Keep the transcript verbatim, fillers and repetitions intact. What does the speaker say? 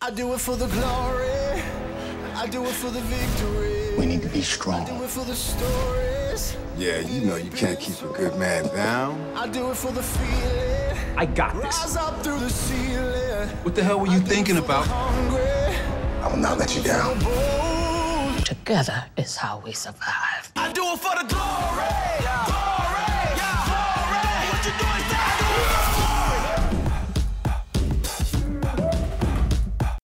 I do it for the glory. I do it for the victory. We need to be strong. I do it for the stories. Yeah, you know you can't keep a good man down. I do it for the feeling. I got this. Rise up through the ceiling. What the hell were you thinking about? I will not let you down. Together is how we survive. I do it for the glory.